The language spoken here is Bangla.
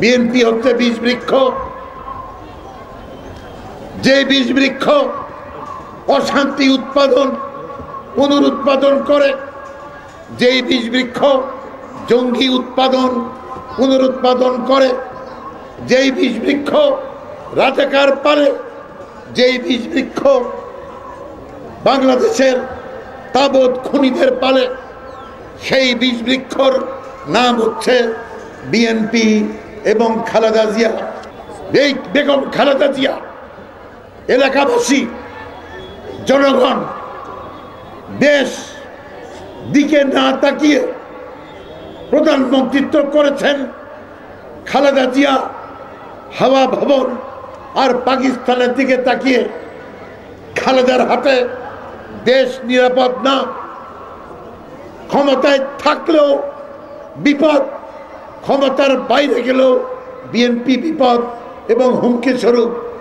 বিএনপি হচ্ছে বীজ বৃক্ষ, যে বীজ বৃক্ষ অশান্তি উৎপাদন পুনরুৎপাদন করে, যেই বীজ বৃক্ষ জঙ্গি উৎপাদন পুনরুৎপাদন করে, যেই বীজ বৃক্ষ রাজাকার পালে, যেই বীজ বৃক্ষ বাংলাদেশের তাবৎ খুনিদের পালে, সেই বীজ বৃক্ষর নাম হচ্ছে বিএনপি এবং খালেদা জিয়া। এই বেগম খালেদা জিয়া এলাকাবাসী জনগণ দেশ দিকে না তাকিয়ে প্রধানমন্ত্রিত্ব করেছেন। খালেদা জিয়া হাওয়া ভবন আর পাকিস্তানের দিকে তাকিয়ে খালেদার হাতে দেশ নিরাপদ না, ক্ষমতায় থাকলেও বিপদ, ক্ষমতার বাইরে গেলেও বিএনপি বিপদ এবং হুমকি স্বরূপ।